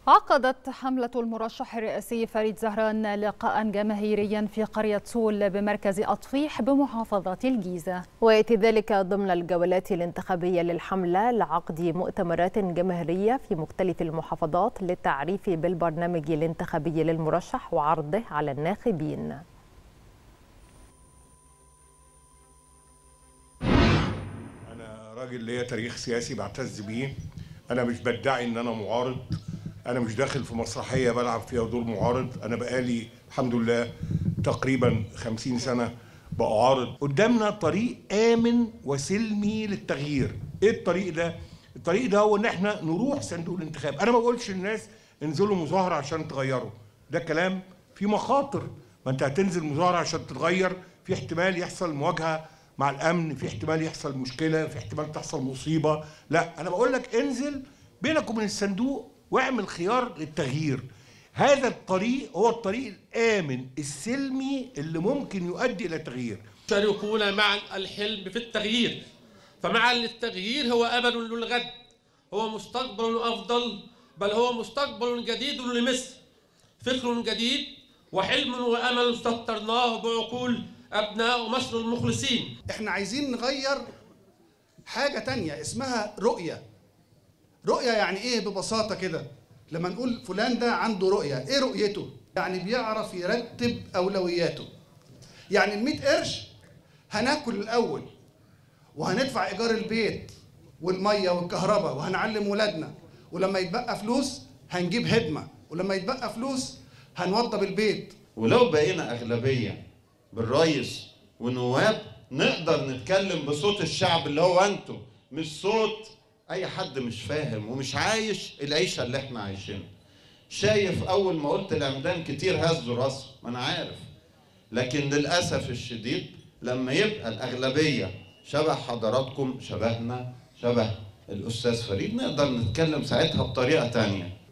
عقدت حملة المرشح الرئاسي فريد زهران لقاء جماهيريا في قرية سول بمركز أطفيح بمحافظة الجيزة، ويأتي ذلك ضمن الجولات الانتخابية للحملة لعقد مؤتمرات جماهيرية في مختلف المحافظات للتعريف بالبرنامج الانتخابي للمرشح وعرضه على الناخبين. أنا راجل ليا تاريخ سياسي بعتز بيه. أنا مش بدعي إن أنا معارض، أنا مش داخل في مسرحية بلعب فيها دور معارض. أنا بقالي الحمد لله تقريبا 50 سنة بعارض. قدامنا طريق آمن وسلمي للتغيير. إيه الطريق ده؟ الطريق ده هو إن إحنا نروح صندوق الانتخاب. أنا ما بقولش للناس انزلوا مظاهرة عشان تغيروا، ده كلام فيه مخاطر. ما أنت هتنزل مظاهرة عشان تتغير، في احتمال يحصل مواجهة مع الأمن، في احتمال يحصل مشكلة، في احتمال تحصل مصيبة. لا، أنا بقول لك انزل بينك وبين الصندوق واعمل خيار للتغيير. هذا الطريق هو الطريق الآمن السلمي اللي ممكن يؤدي إلى تغيير. يشاركون معا الحلم في التغيير، فمعا للتغيير هو أمل للغد، هو مستقبل أفضل، بل هو مستقبل جديد لمصر، فكر جديد وحلم وأمل سطرناه بعقول أبناء مصر المخلصين. احنا عايزين نغير حاجة تانية اسمها رؤية. رؤية يعني ايه ببساطة كده؟ لما نقول فلان ده عنده رؤية، ايه رؤيته؟ يعني بيعرف يرتب أولوياته. يعني ال100 قرش هناكل الأول، وهندفع إيجار البيت والمية والكهرباء، وهنعلم ولادنا، ولما يتبقى فلوس هنجيب هدمة، ولما يتبقى فلوس هنوضب البيت. ولو بقينا أغلبية بالرئيس ونواب نقدر نتكلم بصوت الشعب اللي هو انتم، مش صوت اي حد مش فاهم ومش عايش العيشه اللي احنا عايشينها. شايف اول ما قلت العمدان كتير هزوا راسهم، ما انا عارف، لكن للاسف الشديد لما يبقى الاغلبيه شبه حضراتكم، شبهنا، شبه الاستاذ فريد، نقدر نتكلم ساعتها بطريقه تانيه.